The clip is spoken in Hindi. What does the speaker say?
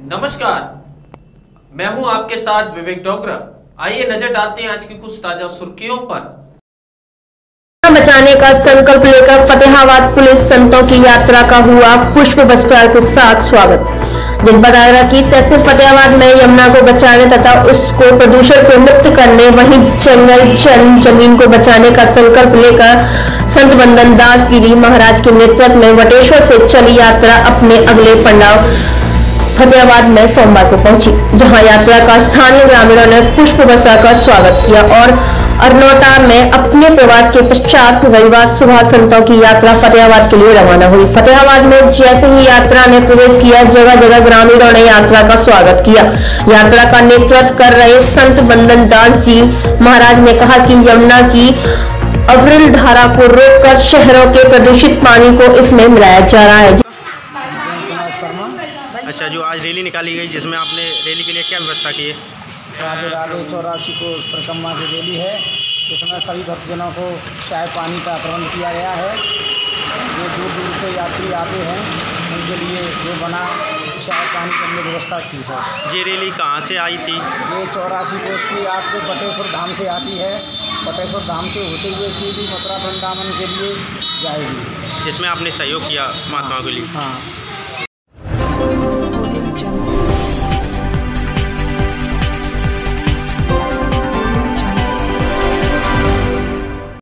नमस्कार, मैं हूं आपके साथ विवेक डोगरा। आइए नजर डालते हैं आज की कुछ ताजा सुर्खियों पर। बचाने का संकल्प लेकर फतेहाबाद पुलिस संतों की यात्रा का हुआ पुष्प बसपार के साथ स्वागत। जनपद आगरा की तहसील फतेहाबाद में यमुना को बचाने तथा उसको प्रदूषण से मुक्त करने, वहीं जंगल जमीन को बचाने का संकल्प लेकर संत बंदन दास गिरी महाराज के नेतृत्व में वटेश्वर से चली यात्रा अपने अगले पड़ाव फतेहाबाद में सोमवार को पहुंची, जहां यात्रा का स्थानीय ग्रामीणों ने पुष्प बरसा कर स्वागत किया और अरनोटा में अपने प्रवास के पश्चात रविवार सुबह संतों की यात्रा फतेहाबाद के लिए रवाना हुई। फतेहाबाद में जैसे ही यात्रा ने प्रवेश किया, जगह जगह ग्रामीणों ने यात्रा का स्वागत किया। यात्रा का नेतृत्व कर रहे संत बंदन दास जी महाराज ने कहा कि यमुना की अविरल धारा को रोककर शहरों के प्रदूषित पानी को इसमें मिलाया जा रहा है। अच्छा, जो आज रैली निकाली गई, जिसमें आपने रैली के लिए क्या व्यवस्था की है? राधे राधे 84 को परिक्रमा की रैली है, जिसमें सभी भक्तजनों को चाय पानी का प्रबंध किया गया है। जो दूर दूर से यात्री आते हैं उनके लिए जो बना चाय पानी की हमने व्यवस्था की है। ये रैली कहाँ से आई थी? ये 84 कोष की आपके बटेश्वर धाम से आती है। बटेश्वर धाम से होते हुए सीधी मथुरा वृंदावन के लिए जाएगी। जिसमें आपने सहयोग किया महात्माओं के लिए। हाँ।